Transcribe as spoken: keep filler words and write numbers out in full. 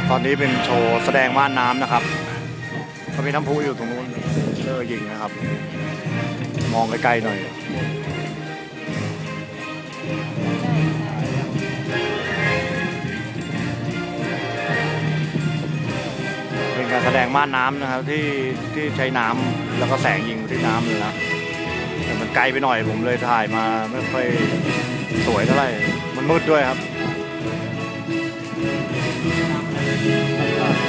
ตอนนี้เป็นโชว์แสดงม่านน้ำนะครับก็มีน้ำพุอยู่ตรงนู้นเลอยิงนะครับมองไกลๆหน่อยเป็นการแสดงม่านน้ำนะครับที่ที่ใช้น้ำแล้วก็แสงยิงที่น้ำเลยนะแต่มันไกลไปหน่อยผมเลยถ่ายมาไม่ค่อยสวยเท่าไหร่มันมืดด้วยครับ